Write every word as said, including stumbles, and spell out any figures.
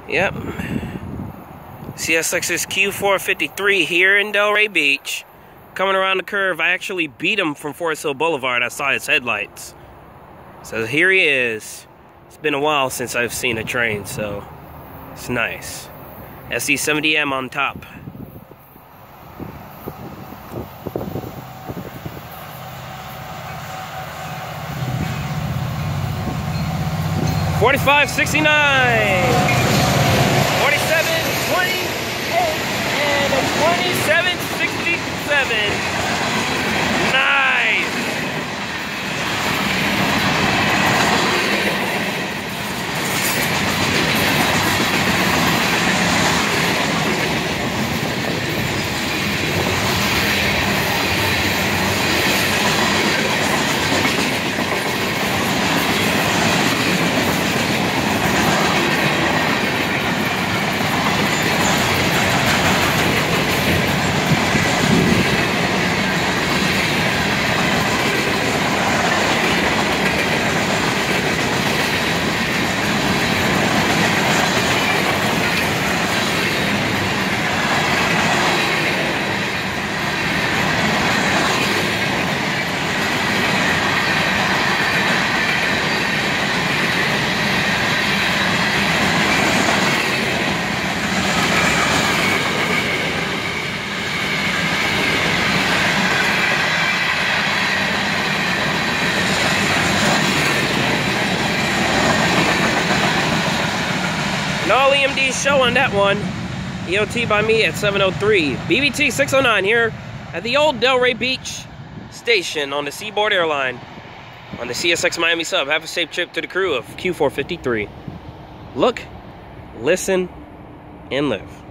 Yep. C S X's Q four fifty-three here in Delray Beach. Coming around the curve, I actually beat him from Forest Hill Boulevard. I saw his headlights. So here he is. It's been a while since I've seen a train, so it's nice. S E seventy M on top. forty-five sixty-nine, forty-seven twenty-eight, and a twenty-seven sixty-seven. Nice. An all E M D show on that one. E O T by me at seven oh three. B B T six oh nine here at the old Delray Beach Station on the Seaboard Airline on the C S X Miami sub. Have a safe trip to the crew of Q four fifty-three. Look, listen, and live.